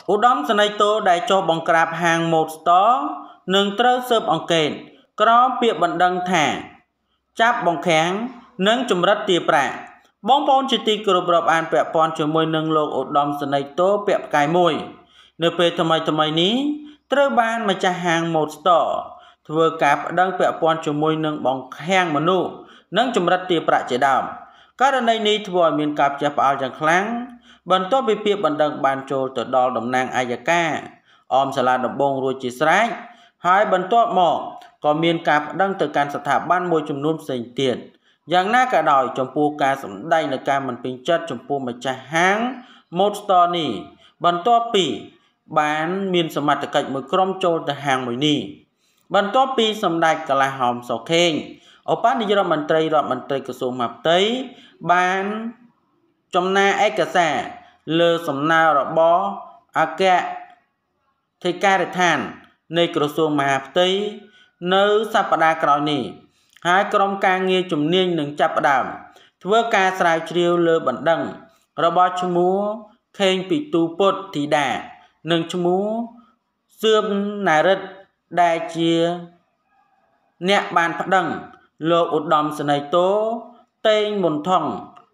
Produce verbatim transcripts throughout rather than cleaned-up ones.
ឧត្តមសេនីយ៍តូដែលចុះបង្ក្រាបហាង Mood Store នឹងត្រូវស៊ើបអង្កេតក្រោមពាក្យបណ្ដឹងថាចាប់បង្ខាំងនិងចម្រិតទារប្រាក់បងប្អូនជាទីគោរពរាប់អានពាក់ព័ន្ធជាមួយនឹងលោកឧត្តមសេនីយ៍តូពាក់ផ្កាយមួយនៅពេលថ្មីថ្មីនេះត្រូវបានម្ចាស់ហាង Mood Store ធ្វើការប្តឹងពាក់ព័ន្ធជាមួយនឹងបង្ខាំងមនុស្សនិងចម្រិតទារប្រាក់ជាដើមករណីនេះធ្វើឲ្យមានការផ្ទះផ្អើលយ៉ាងខ្លាំងបន្ទាប់ពីពាក្យបណ្ដឹងបានចូលទៅដល់តំណាងអัยការអមសាលាដំបងរួចជាស្រេចហើយបន្ទាប់មកក៏មានការប្តឹងទៅកាន់ស្ថាប័នមួយចំនួនផ្សេងទៀតយ៉ាងណាក៏ដោយចំពោះការសម្ដែងនៃការមិនពេញចិត្តចំពោះម្ចាស់ហាង Mood Store នេះបន្ទាប់ពីបានមានសមត្ថកិច្ចមួយក្រុមចូលទៅហាងមួយនេះបន្ទាប់ពីសម្ដេចកលាហោមសុខេងឧបនាយករដ្ឋមន្ត្រីរដ្ឋមន្ត្រីក្រសួងមហាផ្ទៃបានចំណាឯកសារលើសំណើរបស់អគ្គលេខាធិការដ្ឋាននៃក្រសួងមហាផ្ទៃនៅសប្តាហ៍ក្រោយនេះហើយក្រុមការងារជំនាញនឹងចាប់ផ្ដើមធ្វើការស្រាវជ្រាវលើបណ្ដឹងរបស់ឈ្មោះខេងពីទូពុទ្ធធីតានិងឈ្មោះសឿមណារិទ្ធដែលជាអ្នកបានប្តឹងលោកឧត្តមសេនីយ៍តូតេងមុនថង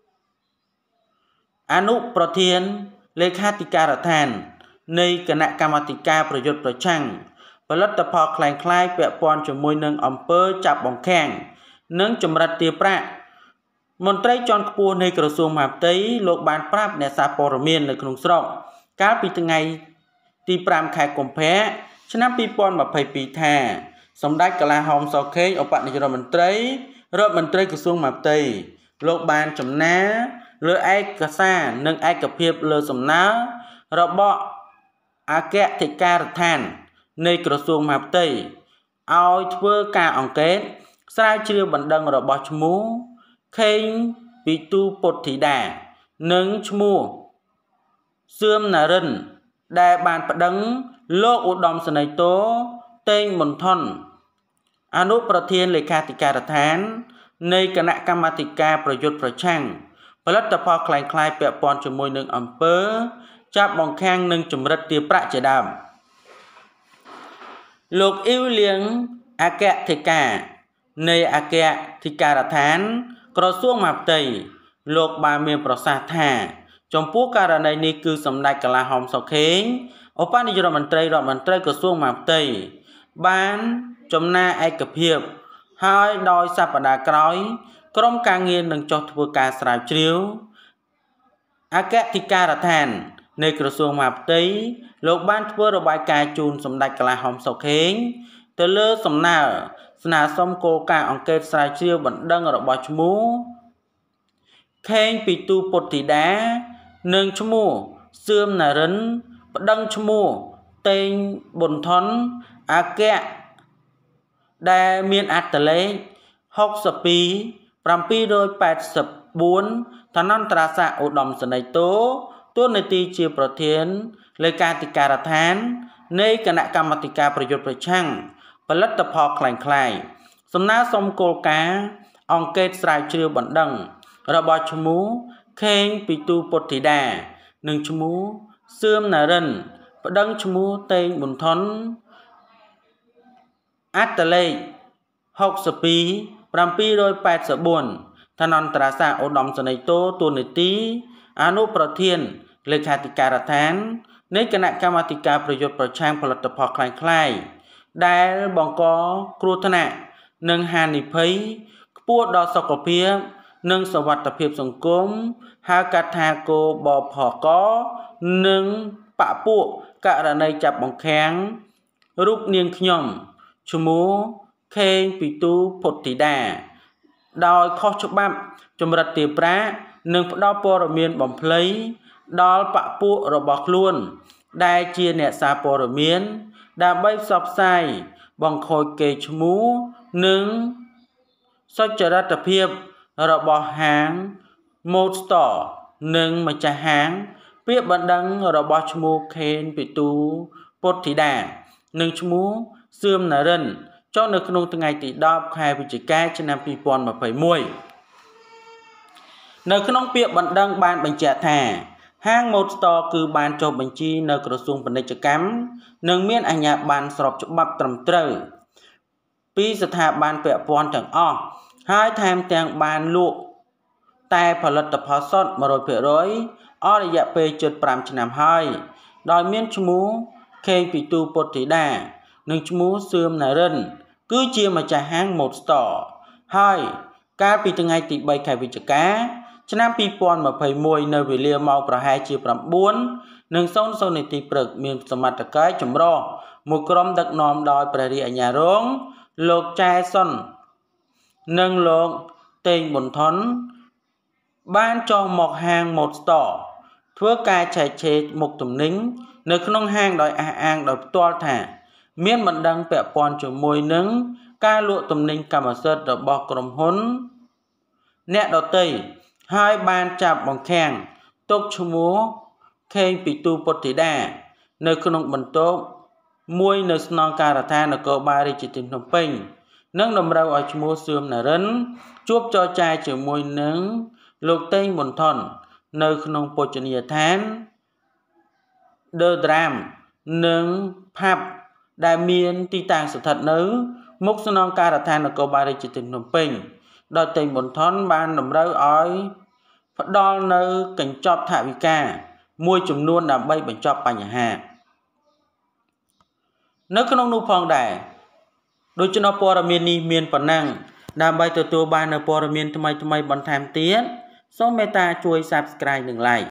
អនុប្រធានលេខាធិការដ្ឋាននៃគណៈកម្មាធិការប្រយុទ្ធប្រឆាំងផលិតផលคล้ายៗពាក់ព័ន្ធជាមួយនឹងអំពើចាប់បង្ខាំងនិងចម្រិតទារប្រាក់មន្ត្រីជាន់ខ្ពស់នៃក្រសួងមហាផ្ទៃលោកបានប្រាប់អ្នកសារព័ត៌មាននៅក្នុងស្រុកកាលពីថ្ងៃទីប្រាំខែកុម្ភៈឆ្នាំពីរពាន់ម្ភៃពីរថាសម្ដេចកលាហោមសុខេងឧបនាយករដ្ឋមន្ត្រីរដ្ឋមន្ត្រីក្រសួងមហាផ្ទៃលោកបានចំណាលើឯកសារនិងឯកភាពលើសំណើរបស់អគ្គលេខារដ្ឋាននៃក្រសួងមហាផ្ទៃឲ្យធ្វើការអង្កេតស្រាវជ្រាវបណ្ដឹងរបស់ឈ្មោះខេងពីទូពុទ្ធធីតានិងឈ្មោះសឿមណារិនដែលបានប្តឹងលោកឧត្តមសេនីយ៍តូតេងមុនថនអនុប្រធានលេខាធិការដ្ឋាននៃគណៈកម្មាធិការប្រយុទ្ធប្រឆាំងផលិតផលคล้ายៗពាក់ព័ន្ធជាមួយនឹងអំពើចាប់បង្ខាំងនិងចម្រិតទារប្រាក់ជាដើមលោកអ៊ីវលៀងអគ្គលេខានៃអគ្គលេខារដ្ឋានក្រសួងមហាផ្ទៃលោកបានមានប្រសាសន៍ថាចំពោះករណីនេះគឺសម្ដេចកលាហោមសុខេងឧបនាយករដ្ឋមន្ត្រីរដ្ឋមន្ត្រីក្រសួងមហាផ្ទៃបានចំណាឯកភាពហើយដោយសប្តាហ៍ក្រោយក្រុមការងារនឹងចុះធ្វើការស្រាវជ្រាវអគ្គលេខារដ្ឋាននៃក្រសួងមហាផ្ទៃលោកបានធ្វើរបាយការណ៍ជូនសម្ដេចកលាហោមសុខេងទៅលើសំណើស្នើសុំគោលការណ៍អង្កេតស្រាវជ្រាវបណ្ដឹងរបស់ឈ្មោះខេងពីទូពុទ្ធធីតានិងឈ្មោះសឿមណារិនប្តឹងឈ្មោះតេងប៊ុនថនអគ្គដែលមានអត្តលេខហុកសិបពីរ ប្រាំពីររយប៉ែតសិបបួនឋានន្តរស័ក្តិឧត្តមសេនីយ៍តូតួនាទីជាប្រធានលេខាធិការដ្ឋាននៃគណៈកម្មាធិការប្រយុទ្ធប្រឆាំងផលិតផលคล้ายៗសំណើសុំគោលការណ៍អង្កេតស្រាវជ្រាវបណ្ដឹងរបស់ឈ្មោះខេងពីទូពុទ្ធធីតានិងឈ្មោះសឿមណារិនប្តឹងឈ្មោះតេងប៊ុនថនអត្តលេខហុកសិបពីរ ប្រាំពីររយប៉ែតសិបបួនឋានន្តរស័ក្តិឧត្តមសេនីយ៍តូតួនាទីអនុប្រធានលេខាធិការដ្ឋាននៃគណៈកម្មាធិការប្រយុទ្ធប្រឆាំងផលិតផលคล้ายៗដែលបង្កគ្រោះថ្នាក់និងហានិភ័យខ្ពស់ដល់សុខភាពនិងសុវត្ថិភាពសង្គមហៅកាត់ថាគោបផកនិងបពួកករណីចាប់បង្ខាំងរូបនាងខ្ញុំឈ្មោះខេងពីទូពុទ្ធធីតាដោយខុសច្បាប់ចម្រិតទារប្រាក់និងផ្ដល់ព័ត៌មានបំភ្លៃដល់បពួករបស់ខ្លួនដែលជាអ្នកសារព័ត៌មានដើម្បីផ្សព្វផ្សាយបង្ខូចកេរ្តិ៍ឈ្មោះនិងសុចរិតភាពរបស់ហាង Mood Store និងម្ចាស់ហាងពាក្យបណ្ដឹងរបស់ឈ្មោះខេងពីទូពុទ្ធធីតានិងឈ្មោះសឿមណារិនចុះនៅក្នុងថ្ងៃទីដប់ខែវិច្ឆិកាឆ្នាំពីរពាន់ម្ភៃមួយនៅក្នុងពាក្យបណ្ដឹងបានបញ្ជាក់ថាហាង Mode Store គឺបានចុះបញ្ជីនៅក្រសួងពាណិជ្ជកម្មនិងមានអាជ្ញាប័ណ្ណស្របច្បាប់ត្រឹមត្រូវពីស្ថាប័នពាក់ព័ន្ធទាំងអស់ហើយថែមទាំងបានលក់តែផលិតផលសុទ្ធ một trăm phần trăm អស់រយៈពេលជិតfiveឆ្នាំហើយដោយមានឈ្មោះ ខេង ពីទូ ពុទ្ធធីតានិងឈ្មោះ សឿម ណារិនគឺជាម្ចាស់ហាង Mode Store ហើយកាលពីថ្ងៃទីthreeខែវិច្ឆិកាឆ្នាំtwo thousand twenty-oneនៅវេលាម៉ោងប្រហែលជាnineនិងzero zeroនាទីព្រឹកមានសមត្ថកិច្ចចម្រុះមួយក្រុមដឹកនាំដោយព្រះរាជអាជ្ញារងលោកចែសុននិងលោកតេងប៊ុនថនបានចុះមកហាង Mode Store ធ្វើការចែកឆេរមុខទំនិញនៅក្នុងហាងដោយអះអាងដោយផ្ទាល់ថាមានបណ្ដឹងពាក់ព័ន្ធជាមួយនឹងការលក់ទំនិញកម្មសិទ្ធិរបស់ក្រុមហ៊ុនអ្នកដទៃហើយបានចាប់បង្ខាំងទុកឈ្មោះខេង ពីទូ ពុទ្ធធីតានៅក្នុងបន្ទប់មួយនៅស្នងការដ្ឋាននគរបាលរាជធានីភ្នំពេញនិងតម្រូវឲ្យឈ្មោះ សឿម ណារិនជួបចរចាជាមួយនឹងលោកតេងប៊ុនថននៅក្នុងភោជនីយដ្ឋាន The Dram និង Pub ដែលមានទីតាំងស្ថិតនៅមុខស្នងការដ្ឋាននគរបាលរាជធានីភ្នំពេញដោយតេងប៊ុនថនបានតម្រូវឲ្យផ្ដល់នៅកញ្ចប់ថវិកាមួយចំនួនដើម្បីបញ្ចប់បញ្ហានៅក្នុងនោះផងដែរដូច្នោះព័ត៌មាននេះមានប៉ុណ្ណឹងដើម្បីទទួលបាននូវព័ត៌មានថ្មីៗបន្ថែមទៀតសូមមេត្តាជួយ Subscribe និង Like